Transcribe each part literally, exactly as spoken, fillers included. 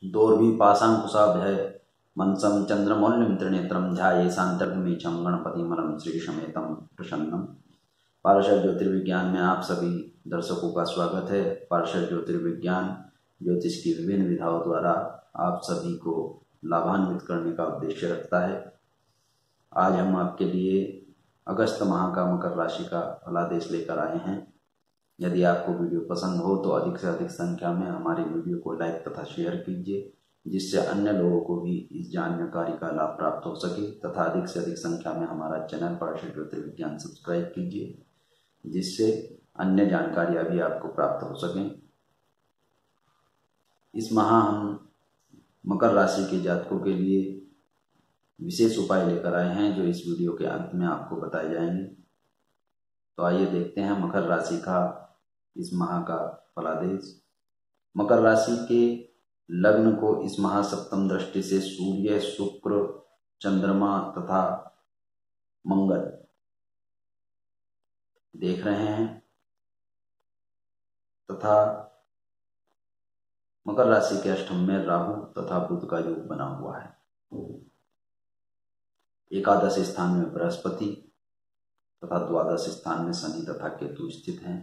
दोर्भी पाशाङ्कुशाभय मंसं चंद्रमौल्यं त्रिनेत्रं ध्याये शान्तर्घ्यमीशं गणपतिमलं श्रीशमेतं प्रसन्नम। पार्षद ज्योतिर्विज्ञान में आप सभी दर्शकों का स्वागत है। पार्षद ज्योतिर्विज्ञान ज्योतिष की विभिन्न विधाओं द्वारा आप सभी को लाभान्वित करने का उद्देश्य रखता है। आज हम आपके लिए अगस्त माह का मकर राशि का फलादेश लेकर आए हैं। यदि आपको वीडियो पसंद हो तो अधिक से अधिक संख्या में हमारी वीडियो को लाइक तथा शेयर कीजिए, जिससे अन्य लोगों को भी इस जानकारी का लाभ प्राप्त हो सके, तथा अधिक से अधिक संख्या में हमारा चैनल पार्षद ज्योतिर्विज्ञान सब्सक्राइब कीजिए, जिससे अन्य जानकारियां भी आपको प्राप्त हो सकें। इस माह हम मकर राशि के जातकों के लिए विशेष उपाय लेकर आए हैं, जो इस वीडियो के अंत में आपको बताए जाएंगे। तो आइए देखते हैं मकर राशि का इस माह का फलादेश। मकर राशि के लग्न को इस माह सप्तम दृष्टि से सूर्य, शुक्र, चंद्रमा तथा मंगल देख रहे हैं, तथा मकर राशि के अष्टम में राहु तथा बुध का योग बना हुआ है। एकादश स्थान में बृहस्पति तथा द्वादश स्थान में शनि तथा केतु स्थित हैं।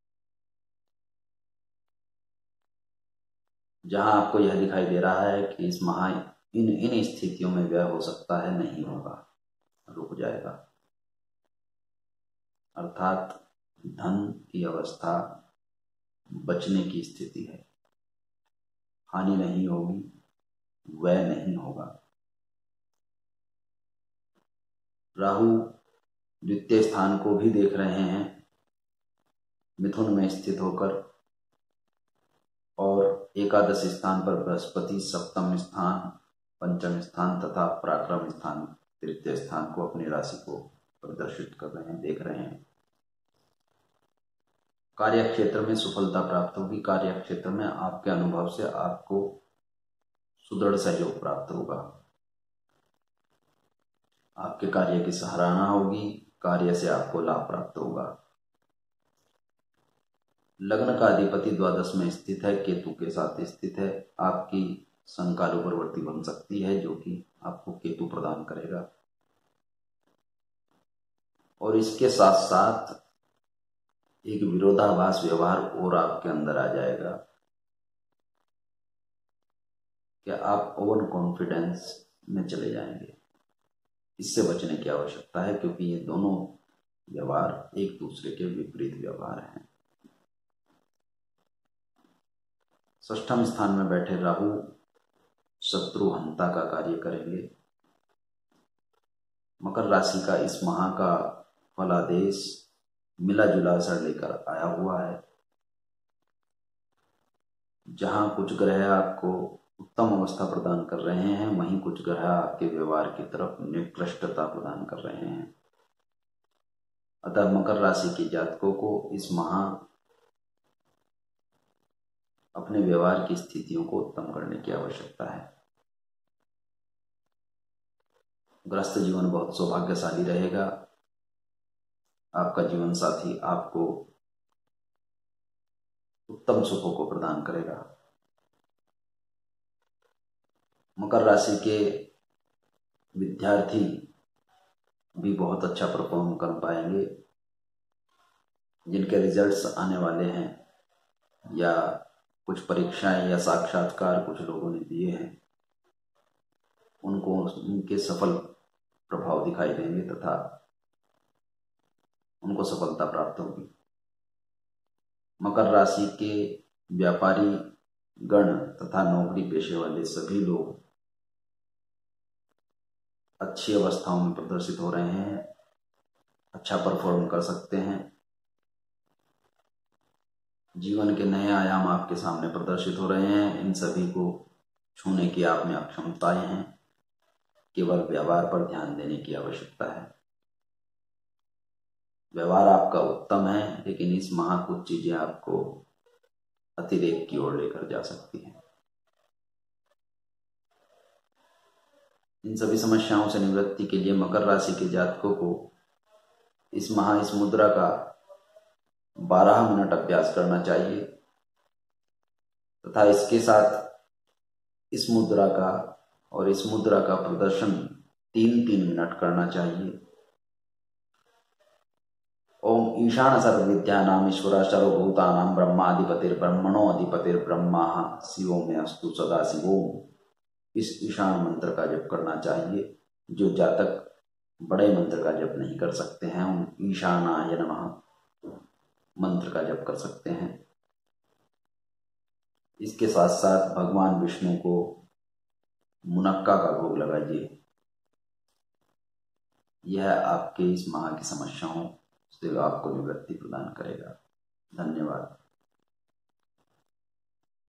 जहां आपको यह दिखाई दे रहा है कि इस माह इन इन स्थितियों में व्यय हो सकता है, नहीं होगा, रुक जाएगा। अर्थात धन की अवस्था बचने की स्थिति है, हानि नहीं होगी, व्यय नहीं होगा। राहु द्वितीय स्थान को भी देख रहे हैं मिथुन में स्थित होकर, और एकादश स्थान पर बृहस्पति सप्तम स्थान, पंचम स्थान तथा पराक्रम स्थान तृतीय स्थान को अपनी राशि को प्रदर्शित कर रहे हैं, देख रहे हैं। कार्य क्षेत्र में सफलता प्राप्त होगी। कार्य क्षेत्र में आपके अनुभव से आपको सुदृढ़ सहयोग प्राप्त होगा। आपके कार्य की सराहना होगी, कार्य से आपको लाभ प्राप्त होगा। लग्न का अधिपति द्वादश में स्थित है, केतु के साथ स्थित है। आपकी संकाल उपरवर्ती बन सकती है, जो कि आपको केतु प्रदान करेगा। और इसके साथ साथ एक विरोधाभास व्यवहार और आपके अंदर आ जाएगा कि आप ओवर कॉन्फिडेंस में चले जाएंगे। इससे बचने की आवश्यकता है, क्योंकि ये दोनों व्यवहार एक दूसरे के विपरीत व्यवहार हैं। षष्ठम स्थान में बैठे राहु शत्रुहंता का कार्य करेंगे। मकर राशि का इस माह का फलादेश मिला जुला असर लेकर आया हुआ है। जहां कुछ ग्रह आपको उत्तम अवस्था प्रदान कर रहे हैं, वहीं कुछ ग्रह आपके व्यवहार की तरफ निकृष्टता प्रदान कर रहे हैं। अतः मकर राशि के जातकों को इस माह अपने व्यवहार की स्थितियों को उत्तम करने की आवश्यकता है। गृहस्थ जीवन बहुत सौभाग्यशाली रहेगा। आपका जीवन साथी आपको उत्तम सुखों को प्रदान करेगा। मकर राशि के विद्यार्थी भी बहुत अच्छा परफॉर्म कर पाएंगे। जिनके रिजल्ट्स आने वाले हैं, या कुछ परीक्षाएं या साक्षात्कार कुछ लोगों ने दिए हैं, उनको उनके सफल प्रभाव दिखाई देंगे तथा उनको सफलता प्राप्त होगी। मकर राशि के व्यापारी गण तथा नौकरी पेशे वाले सभी लोग अच्छी अवस्थाओं में प्रदर्शित हो रहे हैं, अच्छा परफॉर्म कर सकते हैं। जीवन के नए आयाम आपके सामने प्रदर्शित हो रहे हैं। इन सभी को छूने की आप में अक्षमताएं हैं, केवल व्यवहार पर ध्यान देने की आवश्यकता है। व्यवहार आपका उत्तम है, लेकिन इस माह कुछ चीजें आपको अतिरेक की ओर लेकर जा सकती हैं। इन सभी समस्याओं से निवृत्ति के लिए मकर राशि के जातकों को इस माह इस मुद्रा का बारह मिनट अभ्यास करना चाहिए, तथा इसके साथ इस मुद्रा का और इस मुद्रा का प्रदर्शन तीन तीन मिनट करना चाहिए। ओम ईशान सर्वविद्यानाम ईश्वर सर्वभूतानां ब्रह्माधिपतिर्ब्रह्मणो अधिपतिर्ब्रह्मा शिवो में अस्तु सदा शिवोम। इस ईशान मंत्र का जप करना चाहिए। जो जातक बड़े मंत्र का जप नहीं कर सकते हैं उन ईशानाय नमः मंत्र का जप कर सकते हैं। इसके साथ साथ भगवान विष्णु को मुनक्का का भोग लगाइए। यह आपके इस माह की समस्याओं से आपको निवृत्ति प्रदान करेगा। धन्यवाद।